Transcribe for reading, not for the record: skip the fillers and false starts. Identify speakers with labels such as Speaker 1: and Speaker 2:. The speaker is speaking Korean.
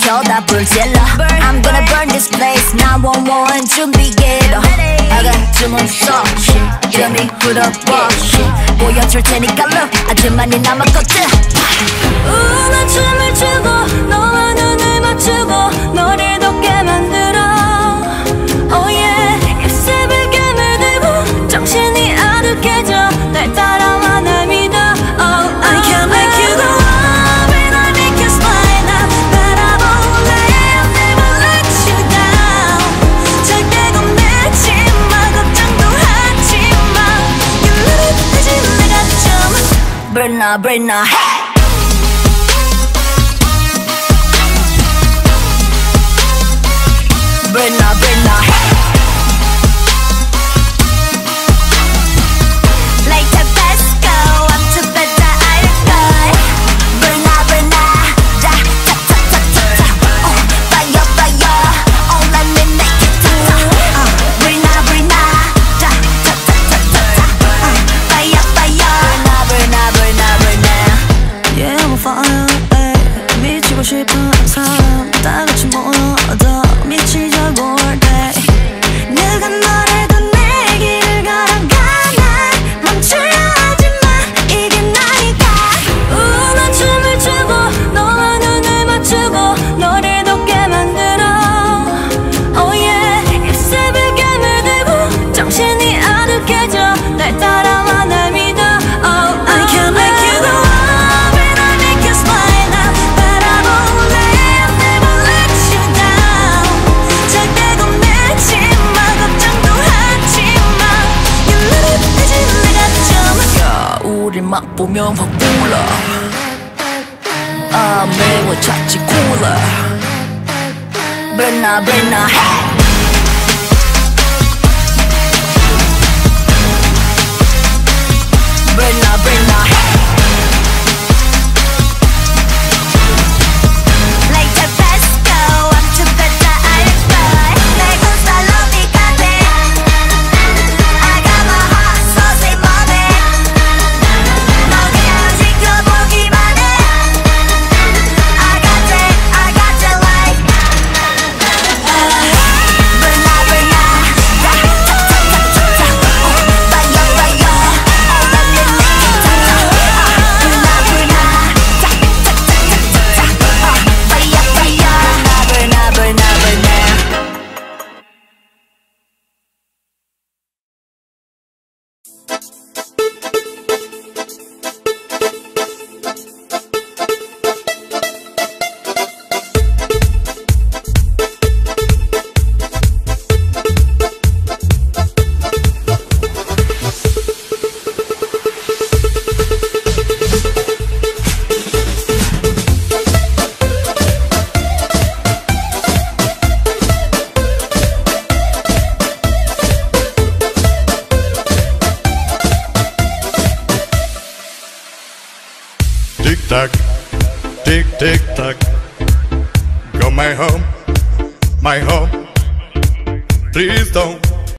Speaker 1: 켜다 불질러 I'm gonna burn this place 911 준비해라 I got 주문 쏘시 이름이 풀어보시 보여줄 테니까 look 아주 많이 남았거든 난 춤을 추고 너와 눈을 맞추고 너를 돋게 만들어 Oh yeah 입술을 깨물들고 정신이 아득해져 날 따라와 날 믿어 Oh I can't make you go up and I make you smile now 바라볼래 I'll never let you down 절대 겁내지 마 걱정도 하지 마 You love it 대신 내가 좀 Brenna Brenna hey Brenna Brenna hey Later let's go I'm too bad that I die Brenna Brenna ja ta ta ta ta ta oh fire fire oh let me make it ta ta Brenna Brenna ja ta ta ta ta ta fire fire Brenna Brenna Brenna Yeah I'm on fire ay 미치고 싶은 사람 다 같이 모여서 미치자 볼 때 누가 뭐래도 내 길을 걸어가 날 멈추려 하지 마 이게 나니까 난 춤을 추고 너와 눈을 맞추고 너를 돋게 만들어 Oh yeah 입술을 깨물들고 정신이 아득해져 날 따라와 날 믿어 Oh I can't make you go up and I make you smile now 바라볼래 I'll never let you down 절대 겁내지 마 걱정도 하지 마 You love it 대신 내가 좀 야 우리 막 보면 확 불러 아 매워 찾지 콜라 Brenna Brenna hey Brenna Brenna hey Later let's go I'm too bad that I die 날 구슬러 비까지 I got my heart so sick of it 너 그냥 지켜보기만 해 I got it like Brenna Brenna ja ta ta ta ta ta oh fire fire oh let me make it ta ta Brenna Brenna ja ta ta ta ta ta oh fire fire Brenna Brenna Brenna
Speaker 2: Tick tock, tick tick tock. Go my home, my home. Please don't